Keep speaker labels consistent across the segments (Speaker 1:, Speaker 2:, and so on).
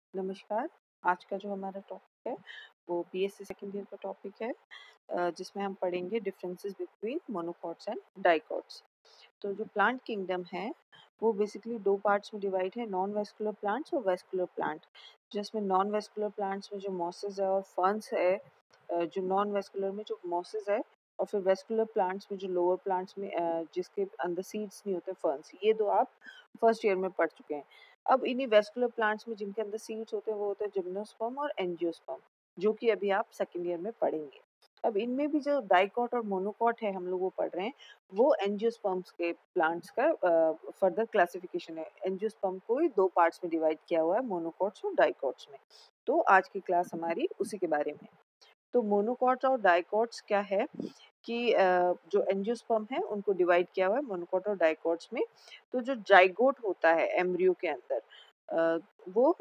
Speaker 1: नमस्कार। आज का जो हमारा टॉपिक है वो बीएससी सेकंड ईयर का टॉपिक है, जिसमें हम पढ़ेंगे differences between monocots and dicots. तो जो प्लांट किंगडम है वो बेसिकली दो पार्ट्स में डिवाइड है, नॉन वेस्कुलर प्लांट्स और वेस्कुलर प्लांट। जिसमें नॉन वेस्कुलर प्लांट्स में जो मॉसेस है और फर्न्स है, जो नॉन वेस्कुलर में जो मॉसेस है, और फिर वेस्कुलर प्लांट्स में जो लोअर प्लांट्स में जिसके अंदर सीड्स नहीं होते, फर्न्स। ये दो आप फर्स्ट ईयर में पढ़ चुके हैं। अब इन्हीं वेस्कुलर प्लांट्स में जिनके अंदर सीड्स होते हैं वो होते हैं जिम्नोस्पर्म और एंजियोस्पर्म, जो कि अभी आप सेकेंड ईयर में पढ़ेंगे। अब इनमें भी जो डाइकॉट और मोनोकॉट है हम लोग वो पढ़ रहे हैं, वो एंजियोस्पर्म्स के प्लांट्स का फर्दर क्लासिफिकेशन है। एंजियोस्पर्म को ही दो पार्ट्स में डिवाइड किया हुआ है, मोनोकॉट्स और डाइकॉट्स में। तो आज की क्लास हमारी उसी के बारे में। तो मोनोकॉट्स और डाइकॉट्स क्या है कि जो एंजियोस्पर्म है उनको डिवाइड किया हुआ है मोनोकॉट और डाइकॉट्स में। तो जो जाइगोट होता है एम्ब्रियो के अंदर, वो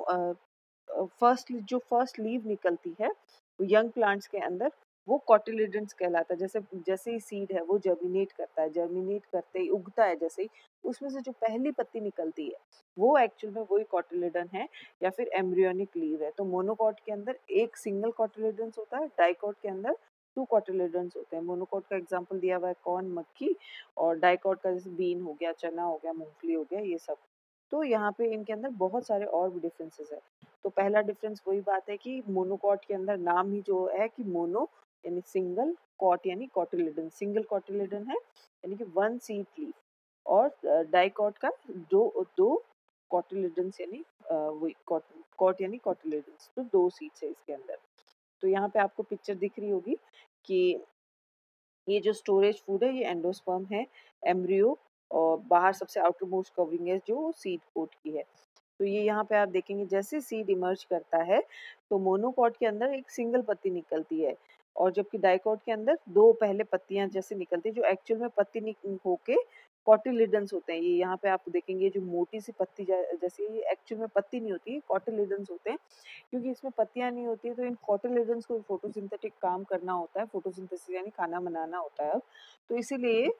Speaker 1: फर्स्ट लीव निकलती है यंग प्लांट्स के अंदर, वो कॉटिलिडन्स कहलाता है। जैसे जैसे ही सीड है वो जर्मिनेट करता है, जर्मिनेट करते ही उगता है, जैसे ही उसमें से जो पहली पत्ती निकलती है वो एक्चुअल में वही कॉटिलिडन है या फिर एम्ब्रियोनिक लीव है। तो मोनोकॉट के अंदर एक सिंगल कॉटिलिडन्स होता है, डाइकॉट के अंदर टू कॉटिलिडन्स होते हैं। मोनोकॉट का एग्जांपल दिया हुआ है कॉर्न, मक्की, और डाइकॉट का जैसे बीन हो गया, चना हो गया, मूंगफली हो गया, ये सब। तो यहाँ पे इनके अंदर बहुत सारे और भी डिफरेंसेस है। तो पहला डिफरेंस वही बात है कि मोनोकॉट के अंदर नाम ही जो है कि मोनो यानी सिंगल, कॉट यानी कॉटिलिडन, सिंगल कॉटिलिडन है यानी कि वन सीड लीफ, और डाइकॉट का दो दो कॉटिलिडन्स यानी वही कॉट यानी कॉटिलिडन्स, तो दो सीड्स है इसके अंदर। तो यहाँ पे आपको पिक्चर दिख रही होगी कि ये जो स्टोरेज फूड है ये एंडोस्पर्म है, एम्ब्रियो, और बाहर सबसे आउटर मोस्ट कवरिंग है जो सीड कोट की है। तो ये यहाँ पे आप देखेंगे जैसे सीड इमर्ज करता है तो मोनोकॉट के अंदर एक सिंगल पत्ती निकलती है, और जबकि डाइकॉट के अंदर दो पहले पत्तियां जैसे निकलती है, जो एक्चुअल में पत्ती होके कॉटिलिडन्स होते हैं। ये यहाँ पे आप देखेंगे जो मोटी सी पत्ती जैसे ये एक्चुअल में पत्ती नहीं होती, कॉटिलिडन्स होते हैं। क्योंकि इसमें पत्तियां नहीं होती है तो इन कॉटिलिडन्स को फोटोसिंथेटिक काम करना होता है, फोटोसिंथेसिस यानी खाना बनाना होता है अब, तो इसीलिए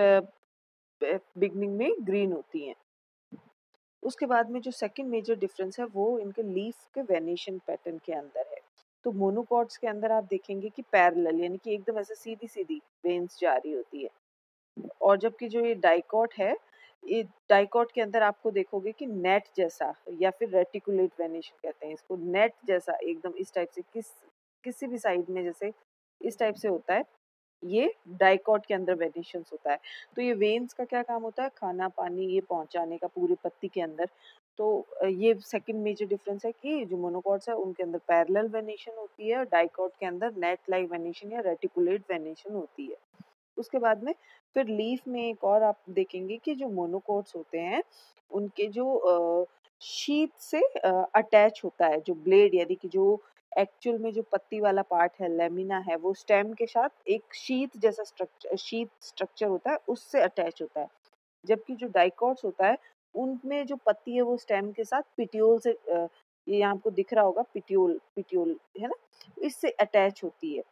Speaker 1: बिगनिंग में ग्रीन होती हैं। उसके बाद में जो सेकंड मेजर डिफरेंस है वो इनके लीफ के वेनेशन पैटर्न के अंदर है। तो मोनोकॉट्स के अंदर आप देखेंगे कि पैरेलल यानी कि एकदम ऐसे सीधी सीधी वेन्स जा रही होती है, और जबकि जो ये डाइकॉट है, ये डाइकॉट के अंदर आपको देखोगे कि नेट जैसा या फिर रेटिकुलेट वेनेशन कहते हैं इसको, नेट जैसा एकदम इस टाइप से किसी भी साइड में जैसे इस टाइप से होता है, ये डाइकॉट के अंदर वेनेशंस होता है। तो ये वेन्स का क्या काम होता है, खाना पानी ये पहुंचाने का पूरे पत्ती के अंदर। तो ये सेकंड मेजर डिफरेंस है कि जो मोनोकॉट्स है उनके अंदर पैरेलल वेनेशन होती है, और डाइकॉट के अंदर नेट लाइक वेनेशन या रेटिकुलेट वेनेशन होती है। उसके बाद में फिर लीफ में एक और आप देखेंगे कि जो मोनोकोट्स होते हैं उनके जो शीथ से अटैच होता है जो ब्लेड, यानी कि जो एक्चुअल में जो पत्ती वाला पार्ट है, लेमिना है, वो स्टेम के साथ एक शीथ स्ट्रक्चर होता है, उससे अटैच होता है। जबकि जो डाइकॉट्स होता है उनमें जो पत्ती है वो स्टेम के साथ पिटियोल से ये यहाँ आपको दिख रहा होगा, पिटियोल पिटियोल है ना, इससे अटैच होती है।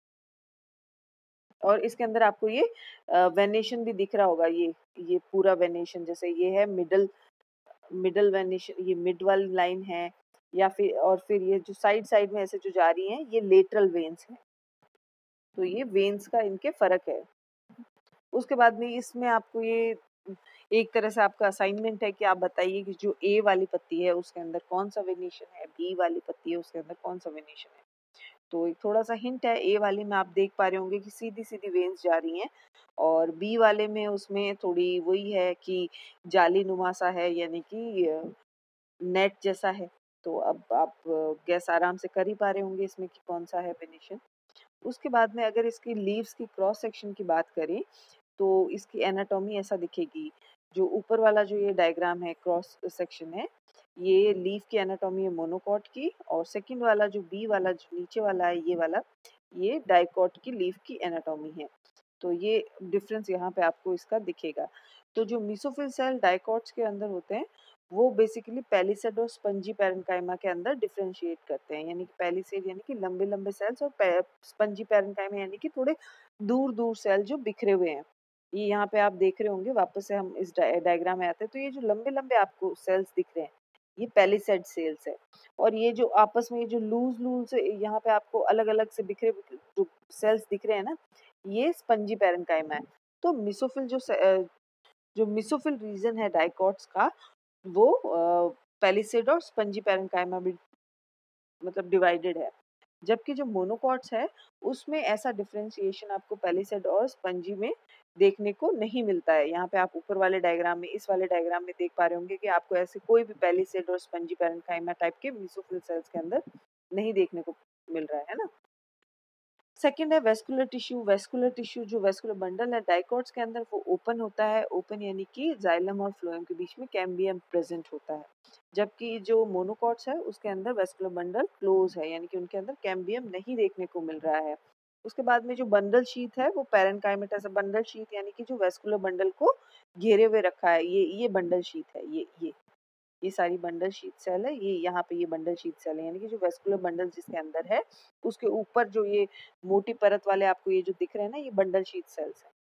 Speaker 1: और इसके अंदर आपको ये वेनेशन भी दिख रहा होगा, ये पूरा वेनेशन जैसे ये है मिडल मिडल वेनेशन, ये मिड वाली लाइन है, या फिर और फिर ये जो साइड साइड में ऐसे जो जा रही हैं ये लेटरल वेन्स हैं। तो ये वेन्स का इनके फर्क है। उसके बाद में इसमें आपको ये एक तरह से आपका असाइनमेंट है कि आप बताइए कि जो ए वाली पत्ती है उसके अंदर कौन सा वेनेशन है, बी वाली पत्ती है उसके अंदर कौन सा वेनेशन है। तो एक थोड़ा-सा हिंट है, ए वाले में आप देख पा रहे होंगे कि सीधी-सीधी वेन्स जा रही हैं, और बी वाले में उसमें थोड़ी वही है कि जालीनुमा सा है, यानी कि नेट जैसा है। तो अब आप गेस आराम से कर ही पा रहे होंगे इसमें कि कौन-सा है वेनिशन। उसके बाद में अगर इसकी लीव्स की क्रॉस सेक्शन की बात करें, तो इसकी एनाटॉमी ऐसा दिखेगी। जो ऊपर वाला जो ये डायग्राम है, क्रॉस सेक्शन है, ये लीफ की एनाटॉमी है मोनोकॉट की, और सेकंड वाला जो बी वाला जो नीचे वाला है ये वाला, ये डाइकॉट की लीफ की एनाटॉमी है। तो ये डिफरेंस यहाँ पे आपको इसका दिखेगा। तो जो मेसोफिल सेल डाइकॉट्स के अंदर होते हैं वो बेसिकली पैलिसेड और स्पंजी पैरेन्काइमा के अंदर डिफरेंशिएट करते हैं, यानी कि पैलिसेड यानी कि लंबे लंबे सेल्स, और स्पंजी पैरेन्काइमा यानी कि थोड़े दूर दूर सेल जो बिखरे हुए हैं। ये यहाँ पे आप देख रहे होंगे, वापस से हम इस डायग्राम में आते हैं, तो ये जो लंबे लंबे आपको सेल्स दिख रहे हैं ये पैलिसेड सेल्स है। और ये जो आपस में जो लूज लूज यहाँ पे आपको अलग अलग से बिखरे जो सेल्स दिख रहे हैं ना, ये स्पंजी पैरेन्काइमा है। तो मिसोफिल जो मिसोफिल रीजन है डाइकोट्स का, वो पैलिसेड और स्पंजी पैरेन्काइमा भी मतलब डिवाइडेड है। जबकि जो मोनोकॉट्स है उसमें ऐसा डिफरेंशिएशन आपको पैलिसेड और स्पंजी में देखने को नहीं मिलता है। यहाँ पे आप ऊपर वाले डायग्राम में, इस वाले डायग्राम में देख पा रहे होंगे कि आपको ऐसे कोई भी पैलिसेड और स्पंजी पैरेन्काइमा टाइप के मेसोफिल सेल्स के अंदर नहीं देखने को मिल रहा है ना। सेकेंड है वेस्कुलर टिश्यू। वेस्कुलर टिश्यू जो वेस्कुलर बंडल है डाइकोट्स के अंदर वो ओपन होता है। ओपन यानी कि जाइलम और फ्लोएम के बीच में कैम्बियम प्रेजेंट होता है। जबकि जो मोनोकॉट्स है उसके अंदर वेस्कुलर बंडल क्लोज है, यानी कि उनके अंदर कैम्बियम नहीं देखने को मिल रहा है। उसके बाद में जो बंडल शीथ है वो पैरेन्काइमेटस है। बंडल शीथ यानी कि जो वेस्कुलर बंडल को घेरे हुए रखा है, ये बंडल शीथ है। ये सारी बंडल शीट सेल है। ये यहाँ पे ये बंडल शीट सेल है, यानी कि जो वेस्कुलर बंडल जिसके अंदर है उसके ऊपर जो ये मोटी परत वाले आपको ये जो दिख रहे हैं ना, ये बंडल शीट सेल्स है।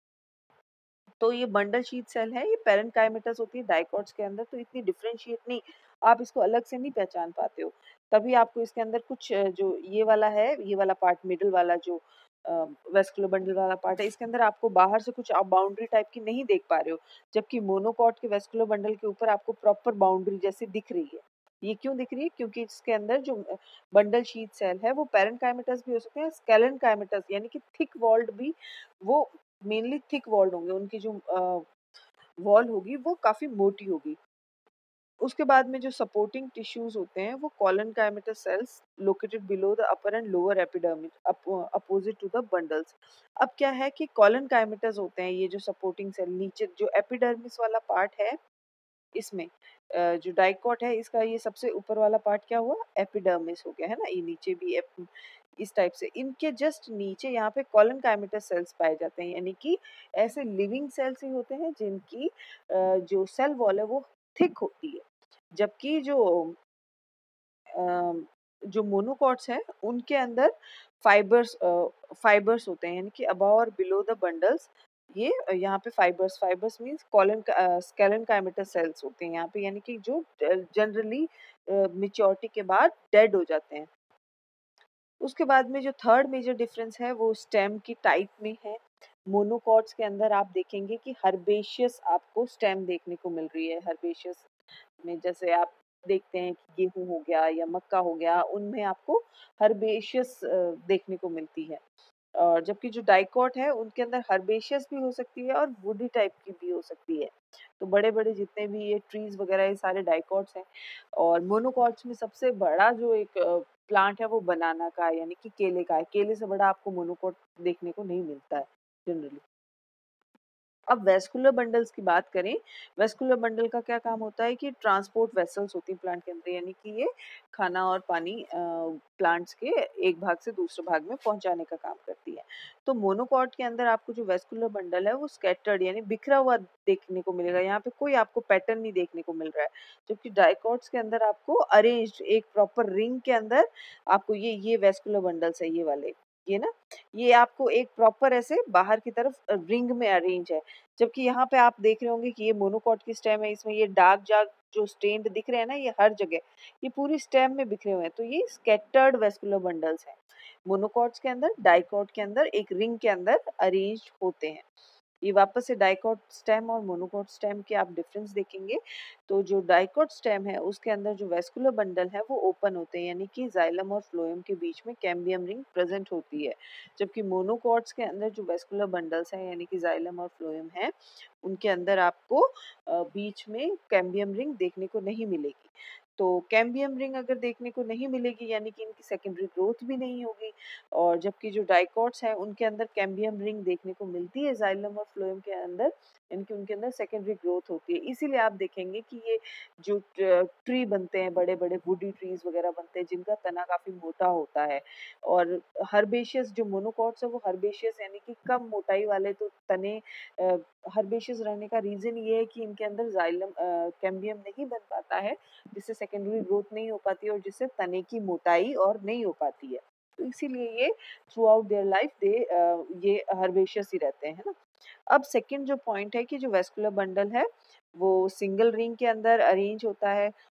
Speaker 1: तो ये बंडल शीट सेल है, ये पैरेन्काइमेटस होती है डाइकोट्स के अंदर। तो इतनी डिफरेंशिएट नहीं, आप इसको अलग से नहीं पहचान पाते हो। तभी आपको इसके अंदर कुछ जो ये वाला है, ये वाला पार्ट मिडल वाला जो वेस्कुलर बंडल वाला पार्ट है, इसके अंदर आपको बाहर से कुछ आप बाउंड्री टाइप की नहीं देख पा रहे हो। जबकि मोनोकॉट के वेस्कुलर बंडल के ऊपर आपको प्रॉपर बाउंड्री जैसी दिख रही है। ये क्यों दिख रही है? क्योंकि इसके अंदर जो बंडल शीट सेल है वो पैरेन्काइमेटस भी हो सकते हैं, स्केलेन्काइमेटस यानी कि थिक वॉल्ड भी, वो मेनली थिक वॉल्ड होंगे। उनकी जो वॉल होगी वो काफी मोटी होगी। उसके बाद में जो सपोर्टिंग टिश्यूज होते हैं वो collenchymatous cells located below the upper and lower epidermis opposite to the bundles. अब क्या है कि कॉलनकाइमेटस होते हैं ये जो सपोर्टिंग सेल, नीचे जो एपिडर्मिस वाला पार्ट है इसमें जो डाइकोट है इसका ये सबसे ऊपर वाला पार्ट क्या हुआ, एपिडर्मिस हो गया है ना। ये नीचे भी इस टाइप से इनके जस्ट नीचे यहाँ पे कॉलनकाइमेटस सेल्स पाए जाते हैं, यानी कि ऐसे लिविंग सेल्स ही होते हैं जिनकी जो सेल वॉल है वो थिक होती है। जबकि जो मोनोकॉट्स हैं उनके अंदर फाइबर्स होते हैं, यानी कि अबव और बिलो द बंडल्स ये यहाँ पे फाइबर्स मींस स्केलेन्काइमेटस सेल्स होते हैं यहाँ पे, यानी कि जो जनरली मेच्योरिटी के बाद डेड हो जाते हैं। उसके बाद में जो थर्ड मेजर डिफरेंस है वो स्टेम की टाइप में है। मोनोकॉट्स के अंदर आप देखेंगे कि हर्बेशियस आपको स्टेम देखने को मिल रही है। हर्बेशियस में जैसे आप देखते हैं कि गेहूं हो गया या मक्का हो गया, उनमें आपको हर्बेशियस देखने को मिलती है। और जबकि जो डाइकोट है उनके अंदर हर्बेशियस भी हो सकती है और वुडी टाइप की भी हो सकती है। तो बड़े बड़े जितने भी ये ट्रीज वगैरह ये सारे डाइकोट्स हैं। और मोनोकॉट्स में सबसे बड़ा जो एक प्लांट है वो बनाना का है, यानी कि केले का है। केले से बड़ा आपको मोनोकॉट देखने को नहीं मिलता है जनरली। अब वेस्कुलर बंडल्स की बात करें, वेस्कुलर बंडल का क्या काम होता है कि ट्रांसपोर्ट वेसल्स होती हैं प्लांट के अंदर, यानी कि ये खाना और पानी प्लांट्स के एक भाग से दूसरे भाग में पहुंचाने का काम करती है। तो मोनोकॉट के अंदर आपको जो वेस्कुलर बंडल है वो स्कैटर्ड यानी बिखरा हुआ देखने को मिलेगा। यहाँ पे कोई आपको पैटर्न नहीं देखने को मिल रहा है। जबकि डाइकोट्स के अंदर आपको अरेंज्ड एक प्रॉपर रिंग के अंदर आपको ये वेस्कुलर बंडल्स है, ये वाले ये ना, ये आपको एक प्रॉपर ऐसे बाहर की तरफ रिंग में अरेंज है। जबकि यहाँ पे आप देख रहे होंगे कि ये मोनोकॉट की स्टेम है, इसमें ये डार्क डार्क जो स्टेन्ड दिख रहे हैं ना, ये हर जगह, ये पूरी स्टेम में बिखरे हुए हैं। तो ये स्कैटर्ड वेस्कुलर बंडल्स हैं। मोनोकॉट्स के अंदर, डाइकोट के अंदर एक रिंग के अंदर अरेंज होते हैं। ये वापस से डाइकोट स्टेम और मोनोकॉट स्टेम के आप डिफरेंस देखेंगे तो जो डाइकोट स्टेम है उसके अंदर जो वेस्कुलर बंडल है वो ओपन होते हैं, यानी कि जाइलम और फ्लोएम के बीच में कैम्बियम रिंग प्रेजेंट होती है। जबकि मोनोकॉट्स के अंदर जो वेस्कुलर बंडल्स हैं यानी कि जाइलम और फ्लोएम है, उनके अंदर आपको बीच में कैम्बियम रिंग देखने को नहीं मिलेगी। तो कैम्बियम रिंग अगर देखने को नहीं मिलेगी यानी कि इनकी सेकेंडरी ग्रोथ भी नहीं होगी। और जबकि जो डाइकोट्स हैं उनके अंदर कैम्बियम रिंग देखने को मिलती है जाइलम और फ्लोएम के अंदर, इनकी उनके अंदर सेकेंडरी ग्रोथ होती है। इसीलिए आप देखेंगे कि ये जो ट्री बनते हैं, बड़े बड़े वुडी ट्रीज वगैरह बनते हैं जिनका तना काफी मोटा होता है। और हर्बेशियस जो मोनोकॉट्स है वो हर्बेशियस यानी कि कम मोटाई वाले तो तने हर्बेशियस रहने का रीजन ये है कि इनके अंदर जाइलम कैम्बियम नहीं बन पाता है, जिससे सेकेंडरी ग्रोथ नहीं हो पाती है और जिससे तने की मोटाई और नहीं हो पाती है। तो इसीलिए ये थ्रू आउट देयर लाइफ ये हर्बेशियस ही रहते हैं, है ना। अब सेकंड जो पॉइंट है कि जो वेस्कुलर बंडल है वो सिंगल रिंग के अंदर अरेंज होता है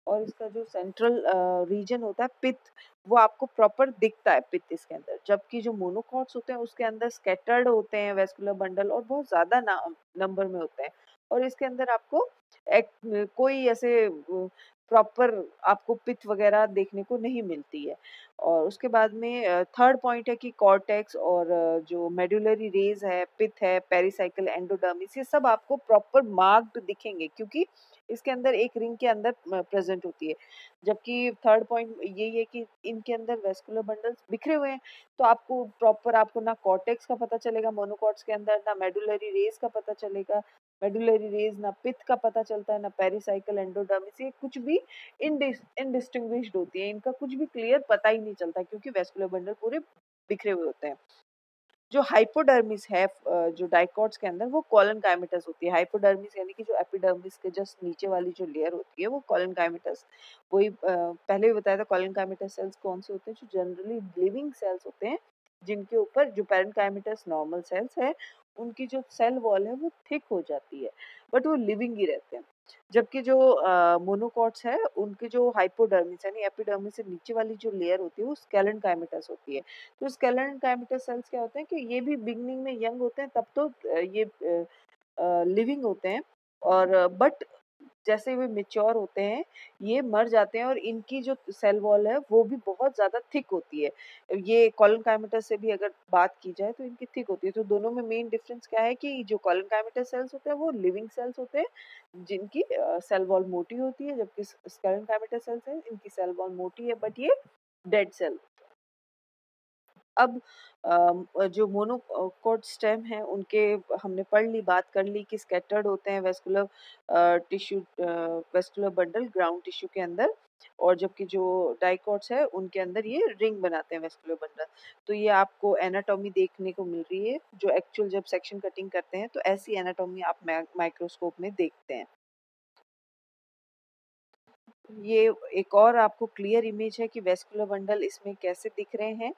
Speaker 1: और इसका जो सेंट्रल रीजन होता है पित्त, वो आपको प्रॉपर दिखता है पित्त इसके अंदर। जबकि जो मोनोकॉट्स होते हैं उसके अंदर स्कैटर्ड होते हैं वेस्कुलर बंडल और बहुत ज़्यादा नंबर में होते हैं। और इसके अंदर आपको कोई ऐसे प्रॉपर आपको पित्त वगैरह देखने को नहीं मिलती है। और उसके बाद में थर्ड पॉइंट है कि कॉर्टेक्स और जो मेडुलरी रेज है, पित्त है, पेरिसाइकल, एंडोडर्मिस, ये सब आपको प्रॉपर मार्क्ड दिखेंगे क्योंकि इसके अंदर एक रिंग के अंदर प्रेजेंट होती है। जबकि थर्ड पॉइंट यही है कि इनके अंदर वेस्कुलर बंडल्स बिखरे हुए हैं, तो आपको प्रॉपर आपको ना कॉर्टेक्स का पता चलेगा मोनोकॉट्स के अंदर, ना मेडुलरी रेज का पता चलेगा, मेडुलरी रेज ना पित्त का पता चलता है, ना पेरिसाइकल, एंडोडर्मिस, ये कुछ भी इनडिस्टिंग्विश्ड होती है, इनका कुछ भी क्लियर पता ही नहीं चलता क्योंकि वेस्कुलर बंडल पूरे बिखरे हुए होते हैं। जो हाइपोडर्मिस है जो डाइकॉट्स के अंदर, वो कॉलन काइमेटस होती है। हाइपोडर्मिस यानी कि जो एपिडर्मिस के जस्ट नीचे वाली जो लेयर होती है वो कॉलन काइमेटस, वही पहले भी बताया था। कॉलन काइमेटस सेल्स कौन से होते हैं? जो जनरली लिविंग सेल्स होते हैं, जिनके ऊपर जो पेरेंकाइमेटस नॉर्मल सेल्स है उनकी जो सेल वॉल है वो थिक हो जाती है, बट वो लिविंग ही रहते हैं। जबकि जो मोनोकॉट्स है उनके जो हाइपोडर्मिस यानी एपिडर्मिस से नीचे वाली जो लेयर होती है वो स्केलन काइमेटस होती है। तो स्केलन काइमेटस सेल्स क्या होते हैं कि ये भी बिगनिंग में यंग होते हैं, तब तो ये लिविंग होते हैं, और बट जैसे वे मेच्योर होते हैं ये मर जाते हैं, और इनकी जो सेल वॉल है वो भी बहुत ज़्यादा थिक होती है। ये कॉलन काइमेटस से भी अगर बात की जाए तो इनकी थिक होती है। तो दोनों में मेन डिफरेंस क्या है कि जो कॉलन काइमेटस सेल्स होते हैं वो लिविंग सेल्स होते हैं जिनकी सेल वॉल मोटी होती है, जबकि स्केलन काइमेटस सेल्स हैं इनकी सेल वॉल मोटी है बट ये डेड सेल। अब जो मोनोकोट स्टेम है उनके हमने पढ़ ली, बात कर ली कि स्कैटर्ड होते हैं vascular tissue, vascular bundle ground tissue के अंदर, और जबकि जो डाइकॉट्स है उनके अंदर ये रिंग बनाते हैं वेस्कुलर बंडल। तो ये आपको एनाटॉमी देखने को मिल रही है, जो एक्चुअल जब सेक्शन कटिंग करते हैं तो ऐसी एनाटॉमी आप माइक्रोस्कोप में देखते हैं। ये एक और आपको क्लियर इमेज है कि वेस्कुलर बंडल इसमें कैसे दिख रहे हैं।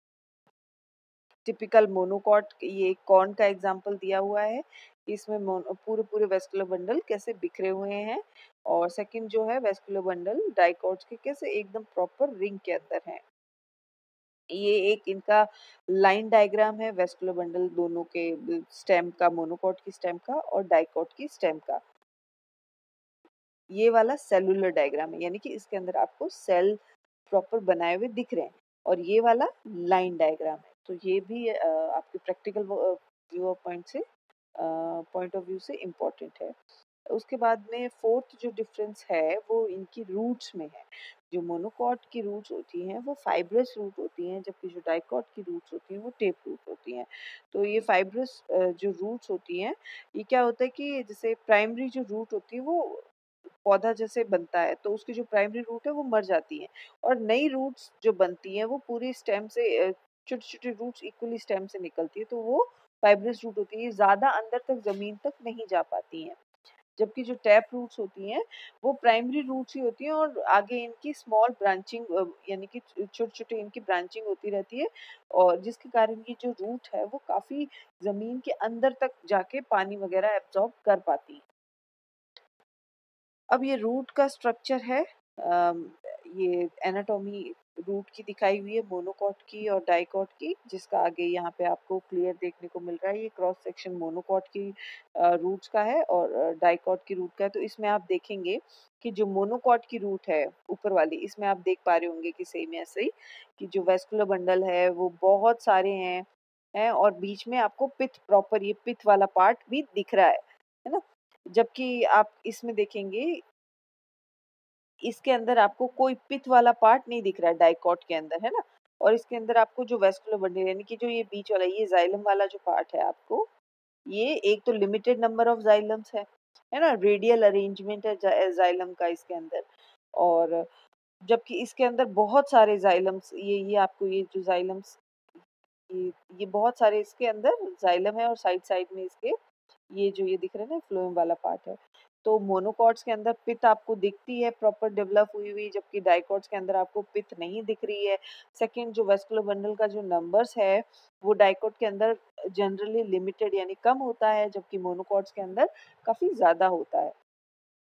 Speaker 1: टिपिकल मोनोकॉट, ये कॉर्न का एग्जांपल दिया हुआ है। इसमें पूरे पूरे वेस्कुलर बंडल कैसे बिखरे हुए हैं, और सेकंड जो है वेस्कुलर बंडल डाइकॉट्स के कैसे एकदम प्रॉपर रिंग के अंदर हैं। ये एक इनका लाइन डायग्राम है वेस्कुलर बंडल दोनों के, स्टेम का, मोनोकॉट की स्टेम का और डाइकॉट की स्टेम का। ये वाला सेलुलर डायग्राम है, यानी कि इसके अंदर आपको सेल प्रॉपर बनाए हुए दिख रहे हैं, और ये वाला लाइन डायग्राम है। तो ये भी आपके प्रैक्टिकल व्यू पॉइंट से पॉइंट ऑफ व्यू से इम्पोर्टेंट है। उसके बाद में फोर्थ जो डिफरेंस है वो इनकी रूट्स में है। जो मोनोकॉट की रूट्स होती हैं वो फाइब्रस रूट होती हैं, जबकि जो डाइकॉट की रूट्स होती हैं वो टेप रूट होती हैं। तो ये फाइब्रस जो रूट्स होती हैं, ये क्या होता है कि जैसे प्राइमरी जो रूट होती है वो पौधा जैसे बनता है तो उसकी जो प्राइमरी रूट है वो मर जाती है, और नई रूट्स जो बनती हैं वो पूरी स्टेम से छोटी छोटी रूट्स इक्वली स्टेम से निकलती है, तो वो फाइब्रस रूट होती है। ये ज्यादा अंदर तक जमीन तक नहीं जा पाती हैं। जबकि जो टैप रूट्स होती हैं वो प्राइमरी रूट्स ही होती हैं, और आगे इनकी स्मॉल ब्रांचिंग यानी कि छोटे छोटे इनकी ब्रांचिंग होती रहती है, और जिसके कारण ये जो रूट है वो काफी जमीन के अंदर तक जाके पानी वगैरह एब्जॉर्ब कर पाती है। अब ये रूट का स्ट्रक्चर है, ये एनाटॉमी रूट की दिखाई हुई है, मोनोकॉट की और डाइकॉट की, जिसका आगे यहाँ पे आपको क्लियर देखने को मिल रहा है। ये क्रॉस सेक्शन मोनोकॉट की रूट्स का है और डाइकॉट की रूट का है। तो इसमें आप देखेंगे कि जो मोनोकॉट की रूट है ऊपर वाली, इसमें आप देख पा रहे होंगे कि सेम ऐसे ही कि जो वेस्कुलर बंडल है वो बहुत सारे हैं, और बीच में आपको पिथ, प्रॉपर ये पिथ वाला पार्ट भी दिख रहा है ना। जबकि आप इसमें देखेंगे इसके अंदर आपको कोई पिथ वाला पार्ट नहीं दिख रहा है डाइकॉट के अंदर, है ना। और इसके अंदर आपको जो वेस्कुलर बंडल यानी कि जो ये बीच वाला, ये जाइलम वाला जो पार्ट है आपको, ये एक तो लिमिटेड नंबर ऑफ जाइलम्स है ना, रेडियल अरेंजमेंट है जाइलम का इसके अंदर, और जबकि इसके अंदर बहुत सारे जाइलम्स, ये आपको ये जो जाइलम्स, ये ये बहुत सारे इसके अंदर जाइलम है, और साइड साइड में इसके ये जो ये दिख रहा है ना फ्लोएम वाला पार्ट है। तो मोनोकॉट्स के अंदर पिथ आपको दिखती है प्रॉपर डेवलप हुई हुई, जबकि डाइकॉट्स के अंदर आपको पिथ नहीं दिख रही है। सेकंड, जो वेस्कुलर बंडल का जो नंबर्स है वो डाइकॉट के अंदर जनरली लिमिटेड यानी कम होता है, जबकि मोनोकॉट्स के अंदर काफी ज्यादा होता है।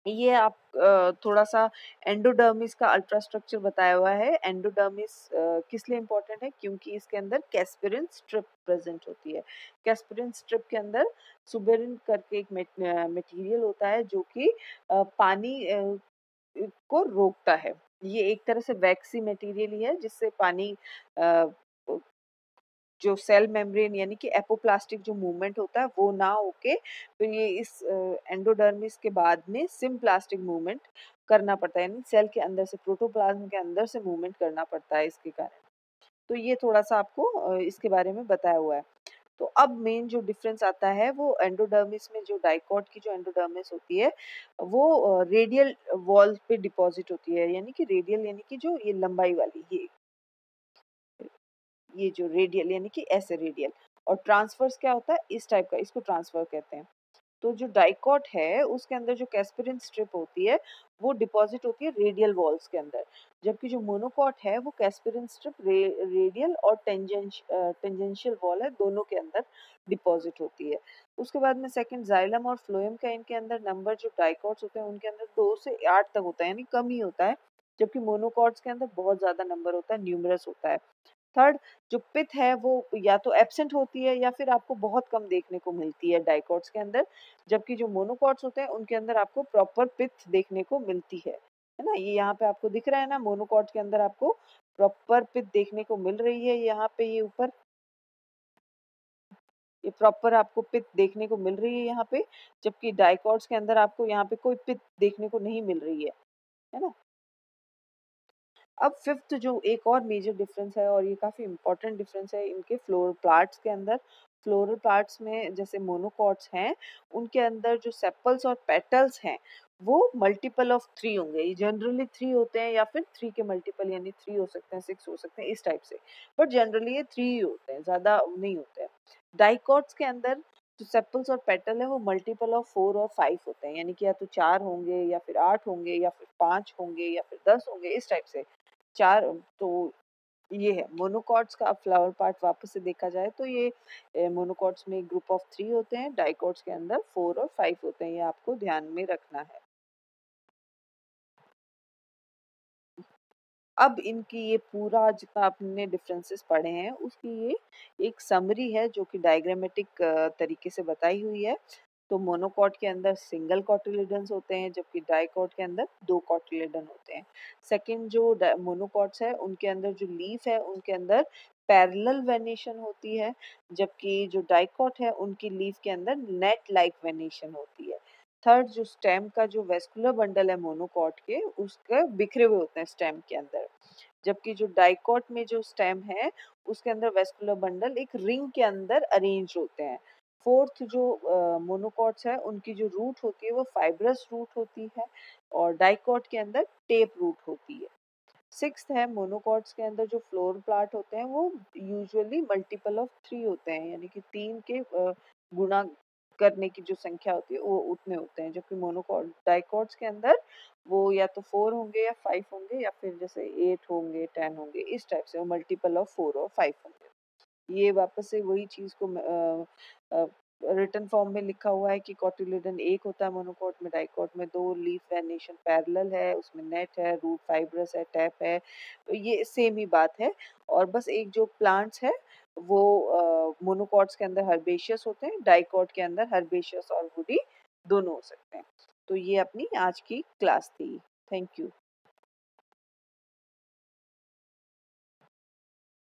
Speaker 1: ये आप थोड़ा-सा एंडोडर्मिस का अल्ट्रा स्ट्रक्चर बताया हुआ है। एंडोडर्मिस किस लिए इम्पोर्टेंट है? क्योंकि इसके अंदर कैस्पिरिन स्ट्रिप प्रेज़ेंट होती है। कैस्पिरिन स्ट्रिप के अंदर सुबेरिन करके एक मटेरियल होता है जो कि पानी को रोकता है। ये एक तरह से वैक्सी मटेरियल ही है जिससे पानी अ, जो सेल मेम्ब्रेन यानी कि एपोप्लास्टिक जो मूवमेंट होता है वो ना होके फिर ये इस एंडोडर्मिस के बाद में सिम्प्लास्टिक मूवमेंट करना पड़ता है, यानी सेल के अंदर से प्रोटोप्लाज्म के अंदर से मूवमेंट करना पड़ता है इसके कारण। तो ये थोड़ा-सा आपको इसके बारे में बताया हुआ है। तो अब मेन जो डिफरेंस आता है वो एंडोडर्मिस में जो डाइकॉट की जो एंडोडर्मिस होती है वो रेडियल वॉल पे डिपॉजिट होती है, यानी कि रेडियल यानी कि जो ये लंबाई वाली ये जो रेडियल यानी कि ऐसे रेडियल, और ट्रांसवर्स क्या होता है इस टाइप का, इसको ट्रांसफर कहते हैं। तो जो डाइकॉट है उसके अंदर जो कैस्परिन स्ट्रिप होती है वो डिपॉजिट होती है रेडियल वॉल्स के अंदर, जबकि जो मोनोकॉट है वो कैस्परिन स्ट्रिप रेडियल और टेंजेंशियल वॉल है दोनों के अंदर डिपॉजिट होती है। उसके बाद में सेकंड जाइलम और फ्लोएम का इनके अंदर नंबर जो डाइकॉट्स होते हैं उनके अंदर 2 से 8 तक होता है, यानी कम ही होता है, जबकि मोनोकॉट्स के अंदर बहुत ज्यादा नंबर होता है, न्यूमरस होता है। थर्ड जो पिथ है वो या तो एब्सेंट होती है या फिर आपको बहुत कम देखने को मिलती है डाइकॉट्स के अंदर, जबकि जो मोनोकॉट्स होते हैं उनके अंदर आपको प्रॉपर पिथ देखने को मिलती है ना? ये यहाँ पे आपको दिख रहा है ना, मोनोकॉट के अंदर आपको प्रॉपर पिथ देखने को मिल रही है, यहाँ पे ये ऊपर ये प्रॉपर आपको पिथ देखने को मिल रही है यहाँ पे, जबकि डाइकॉट्स के अंदर आपको यहाँ पे कोई पिथ देखने को नहीं मिल रही है ना? अब फिफ्थ जो एक और मेजर डिफरेंस है और ये काफ़ी इम्पोर्टेंट डिफरेंस है इनके फ्लोरल पार्ट्स के अंदर। फ्लोरल पार्ट्स में जैसे मोनोकॉट्स हैं, उनके अंदर जो सेपल्स और पेटल्स हैं, वो मल्टीपल ऑफ 3 होंगे। ये जनरली 3 होते हैं या फिर 3 के मल्टीपल, यानी 3 हो सकते हैं, 6 हो सकते हैं, इस टाइप से। बट जनरली ये 3 ही होते हैं, ज़्यादा नहीं होते हैं। डाइकॉट्स के अंदर जो सेपल्स और पेटल है वो मल्टीपल ऑफ 4 और 5 होते हैं, यानी कि या तो 4 होंगे या फिर 8 होंगे या फिर 5 होंगे या फिर 10 होंगे, इस टाइप से। 4 तो ये है मोनोकॉट्स का। अब फ्लावर पार्ट वापस से देखा जाए तो ये मोनोकॉट्स में ग्रुप ऑफ 3 होते हैं, डाइकॉट्स के अंदर 4 और 5 होते हैं, ये आपको ध्यान में रखना है। अब इनकी ये पूरा जितना आपने डिफरेंसेस पढ़े हैं उसकी ये एक समरी है जो कि डायग्रामेटिक तरीके से बताई हुई है। तो मोनोकॉट के अंदर सिंगल कॉटिलिडन्स होते हैं, जबकि डाइकॉट के अंदर 2 कॉटिलिडन होते हैं। सेकंड जो मोनोकॉट्स है उनके अंदर जो लीफ है उनके अंदर पैरेलल वेनेशन होती है, जबकि जो डाइकॉट है उनकी लीफ के अंदर नेट लाइक वेनेशन होती है। थर्ड जो स्टेम का जो वेस्कुलर बंडल है मोनोकॉट के उसके बिखरे हुए होते हैं स्टेम के अंदर, जबकि जो डाइकॉट में जो स्टेम है उसके अंदर वेस्कुलर बंडल एक रिंग के अंदर अरेंज होते हैं। फोर्थ जो मोनोकॉट्स है उनकी जो रूट होती है वो फाइब्रस रूट होती है और डाइकॉट के अंदर टेप रूट होती है। सिक्स्थ है मोनोकॉट्स के अंदर जो फ्लोर प्लाट होते हैं वो यूजुअली मल्टीपल ऑफ 3 होते हैं, यानी कि 3 के गुणा करने की जो संख्या होती है वो उतने होते हैं, जबकि मोनोकॉट डाइकॉट्स के अंदर वो या तो 4 होंगे या 5 होंगे या फिर जैसे 8 होंगे 10 होंगे, इस टाइप से वो मल्टीपल ऑफ 4 और 5 होंगे। ये वापस से वही चीज़ को रिटन फॉर्म में लिखा हुआ है कि कॉटिलिडन एक होता है मोनोकॉट में, डाइकॉट में 2, लीफ वेनेशन पैरेलल है, उसमें नेट है, रूट फाइब्रस है, टैप है, तो ये सेम ही बात है। और बस एक जो प्लांट्स है वो मोनोकॉट्स के अंदर हर्बेशियस होते हैं, डाइकॉट के अंदर हर्बेशियस और वुडी दोनों हो सकते हैं। तो ये अपनी आज की क्लास थी। Thank you.